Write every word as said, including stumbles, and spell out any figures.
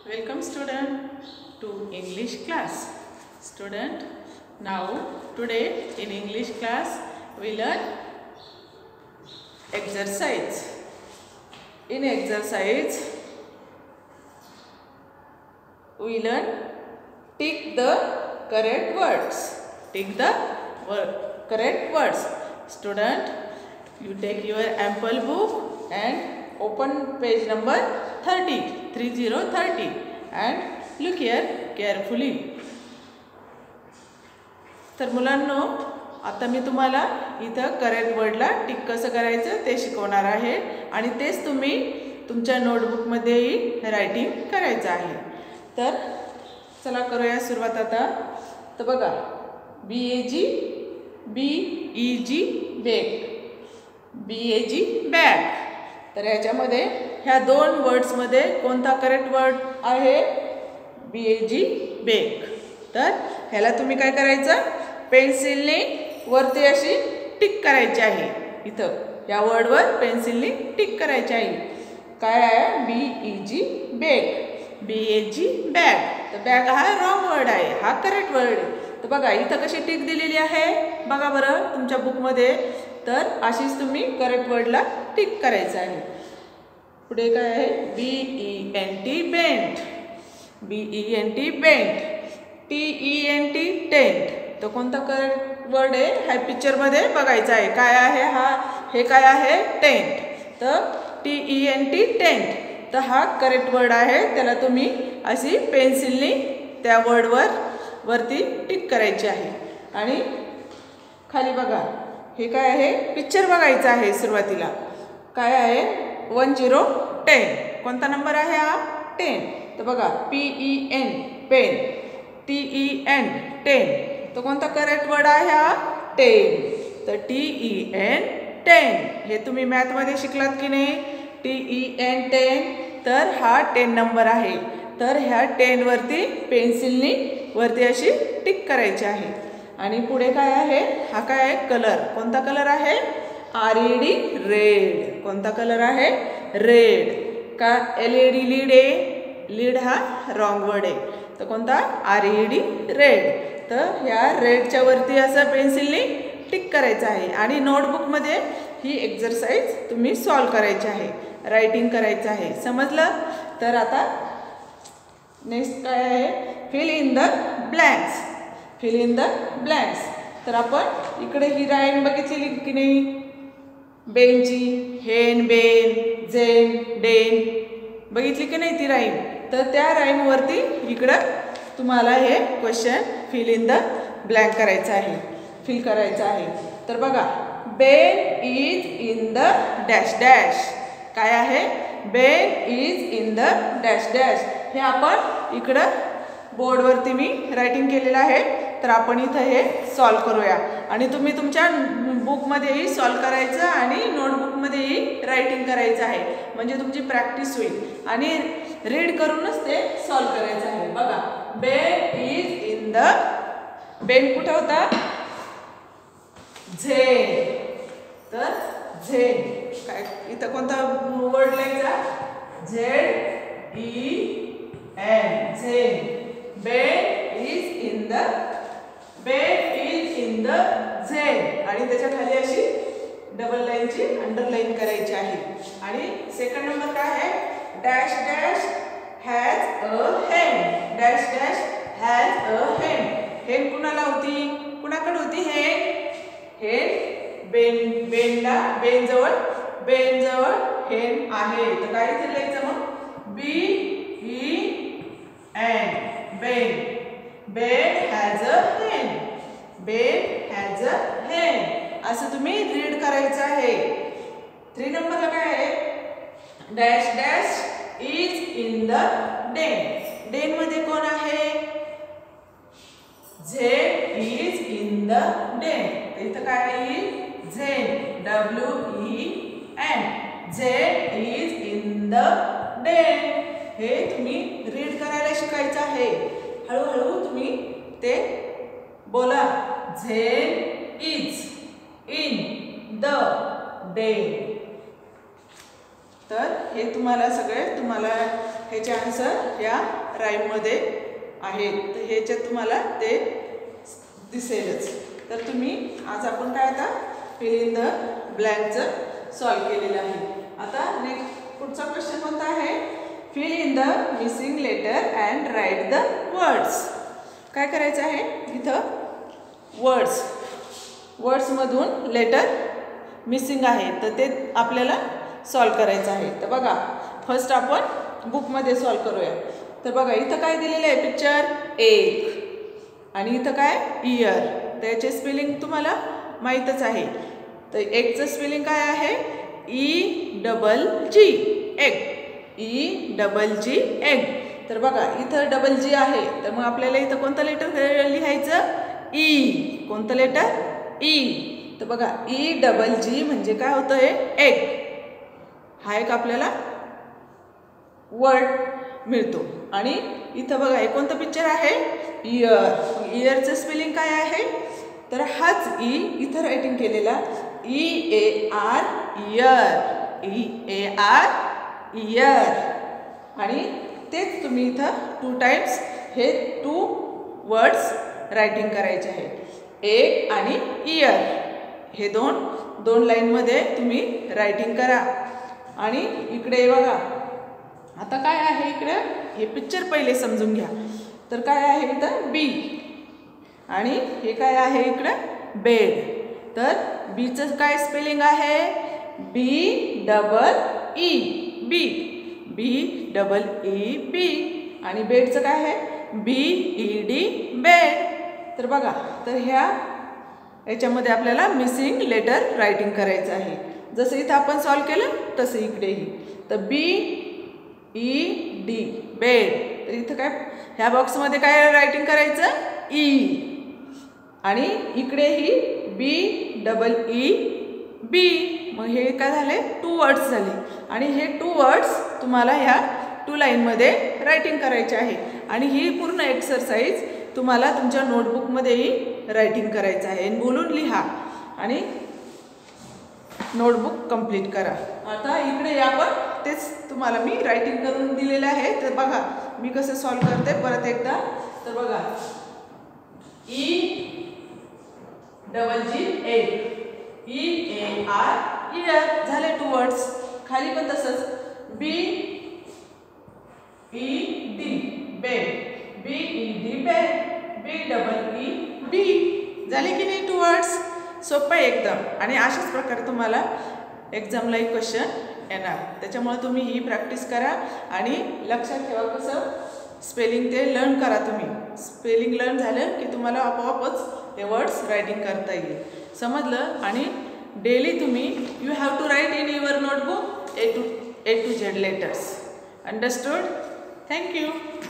Welcome student to English class. Student, now today in English class we learn exercise. In exercise we learn tick the correct words. Tick the word, correct words. Student, you take your ample book and open page number thirty, thirty, thirty and look here carefully. तर मुलांनो, आता मी तुम्हाला इथं correct वर्डला tick कसं करायचं ते शिकवणार आहे आणि तेच तुम्ही तुमच्या नोटबुकमध्येही रायटिंग करायचं आहे. तर चला करूया सुरुवात आता. तर बघा, B A G, B E G bag, B A G bag. तर याच्यामध्ये ह्या दोन वर्ड्समध्ये कोणता करेक्ट वर्ड आहे? B A G bag. तर ह्याला तुम्ही काय करायचं? पेन्सिलने वरती अशी टिक करायची आहे. इथं या वर्डवर पेन्सिलने टिक करायची आहे. काय आहे? B E G bag, B A G bag. तर बॅग हा रॉंग वर्ड आहे, हा करेक्ट वर्ड आहे. तर बघा इथं कशी टिक दिलेली आहे बघा बरं तुमच्या बुकमध्ये. तर अशीच तुम्ही करेक्ट वर्डला टिक करायचं आहे. पुढे काय आहे? B E N T bent, B E N T bent, T E N T tent. तो कोणता करेक्ट वर्ड आहे? हा पिक्चरमध्ये बघायचा आहे. काय आहे हा? हे काय आहे? टेंट. तर T E N T tent. तर हा करेक्ट वर्ड आहे. त्याला तुम्ही अशी पेन्सिलने त्या वर्डवर वरती टिक करायची आहे. आणि खाली बघा, हे काय आहे? पिक्चर बघायचं आहे. सुरुवातीला काय आहे? One zero ten. कोणता नंबर आहे हा? टेन. तर बघा, P E N pen, T E N ten. तो कोणता करेक्ट वर्ड आहे हा? टेन. तर टी ई एन टेन. हे तुम्ही मॅथमध्ये शिकलात की नाही? T E N ten. तर हा टेन नंबर आहे. तर ह्या टेन वरती पेन्सिलनी वरती अशी टिक करायची आहे. आणि पुढे काय आहे? हा काय आहे? कलर. कोणता कलर आहे? R E D red. कोणता कलर आहे? रेड. का एल ई डी लीड आहे? लीड हा रॉंग वर्ड आहे. तर कोणता? R E D red. तर ह्या रेडच्या वरती असं पेन्सिलने टिक करायचं आहे. आणि नोटबुकमध्ये ही एक्झरसाइज तुम्ही सॉल्व करायची आहे, रायटिंग करायचं आहे. समजलं? तर आता नेक्स्ट काय आहे? Fill in the blanks. Fill in the blanks. तर आपण इकडे ही राईम बघितलेली की नाही? बेनची, हेन, बेन, जेन, डेन बघितली की नाही ती राईम? तर त्या राईमवरती इकडं तुम्हाला हे question fill in the blank करायचं आहे, फिल करायचं आहे. तर बघा, Ben is in the dash dash. काय आहे? Ben is in the dash dash. हे आपण इकडं बोर्डवरती मी रायटिंग केलेलं आहे. तर आपण इथं हे सॉल्व करूया आणि तुम्ही तुमच्या बुकमध्येही सॉल्व करायचं आणि नोटबुकमध्येही रायटिंग करायचं आहे. म्हणजे तुमची प्रॅक्टिस होईल आणि रीड करूनच ते सॉल्व करायचं आहे. बघा, Ben is in the, Ben कुठं होता? झेन. तर झेन काय इथं कोणता वर्ड लिहायचा? Z E N, zen. Ben is in the, Ben is in the zen. आणि त्याच्या खाली अशी डबल लाईनची अंडरलाईन करायची आहे. आणि सेकंड नंबर काय आहे? डॅश डॅश हॅज अ हेन. डॅश डॅश हॅज अ हेन. हेन कुणाला होती? कुणाकडे होती हेन? हेन बेन, बेनला, बेन जवळ, बेन जवळ हेन आहे. तर काय इथे लिहायचं मग? B E N, Ben. Ben has a hen, Ben has a हेन. असं तुम्ही रीड करायचं आहे. थ्री नंबरला काय आहे? Dash dash is in the den. Den मध्ये कोण आहे? Z is in the den. इथं काय येईल? Zen, W E N. Z is in the den. हे तुम्ही रीड करायला शिकायचं आहे. हळूहळू तुम्ही ते बोला. Zen is in the den. तर हे तुम्हाला सगळे तुम्हाला ह्याचे आन्सर या राईममध्ये आहेत. तर ह्याच्यात तुम्हाला ते दिसेलच. तर तुम्ही आज आपण काय आता फिल इन द ब्लँकचं सॉल्व केलेलं आहे. आता नेक्स्ट पुढचा क्वेश्चन कोणता आहे? Fill in the missing letter and write the words. काय करायचं आहे इथं? वर्ड्स वर्ड्समधून लेटर मिसिंग आहे तर ते आपल्याला सॉल्व करायचं आहे. तर बघा फर्स्ट आपण बुकमध्ये सॉल्व करूया. तर बघा इथं काय दिलेलं आहे? पिक्चर एक आणि इथं काय? इयर. त्याचे स्पेलिंग तुम्हाला माहीतच आहे. तर एकचं स्पेलिंग काय आहे? E double G egg. E double G egg. तर बघा इथं डबल जी आहे तर मग आपल्याला इथं कोणतं लेटर लिहायचं? ई. कोणतं लेटर? ई. तर बघा ई डबल जी म्हणजे काय होतं? हे एग. हा एक आपल्याला वर्ड मिळतो. आणि इथं बघा हे कोणतं पिक्चर आहे? इयर. इयरचं स्पेलिंग काय आहे? तर हाच ई इथं रायटिंग केलेला E A R ear. E A R ear. आणि तेच तुम्ही इथं टू टाइम्स हे टू वर्ड्स रायटिंग करायचे आहे. एक आणि इयर हे दोन दोन लाईनमध्ये तुम्ही रायटिंग करा. आणि इकडे बघा आता काय आहे इकडे? हे पिक्चर पहिले समजून घ्या. तर काय आहे इथं? बी. आणि हे काय आहे इकडं? बेड. तर बीचं काय स्पेलिंग आहे? B double E. B. B double E B. आणि बेडचं काय आहे? B E D bed. तर बघा तर ह्या याच्यामध्ये आपल्याला मिसिंग लेटर रायटिंग करायचं आहे. जसं इथं आपण सॉल्व केलं तसं इकडेही. तर बी ई डी बेड. तर इथं काय ह्या बॉक्समध्ये काय रायटिंग करायचं? ई. आणि इकडेही बी डबल ई बी. मग हे काय झाले? टू वर्ड्स झाले. आणि हे टू वर्ड्स तुम्हाला ह्या टू लाईनमध्ये रायटिंग करायचे आहे. आणि ही पूर्ण एक्सरसाइज तुम्हाला तुमच्या नोटबुकमध्येही रायटिंग करायचं आहे. बोलून लिहा आणि नोटबुक कंप्लीट करा. आता इकडे आपण तेच तुम्हाला मी रायटिंग करून दिलेलं आहे. तर बघा मी कसं सॉल्व करते परत एकदा. तर बघा E double G egg. E A R ear झाले टू वर्ड्स. खाली पण तसंच B E D bed. B E D bed. B double E B. झाले की नाही टू वर्ड्स? सोपं आहे एकदम. आणि अशाच प्रकारे तुम्हाला एक्झामला एक क्वेश्चन येणार. त्याच्यामुळे तुम्ही ही प्रॅक्टिस करा आणि लक्षात ठेवा कसं स्पेलिंग ते लर्न करा. तुम्ही स्पेलिंग लर्न झालं की तुम्हाला आपोआपच हे वर्ड्स रायटिंग करता येईल. समजलं? आणि डेली तुम्ही you have to write in your notebook A to A to Z letters. Understood? Thank you.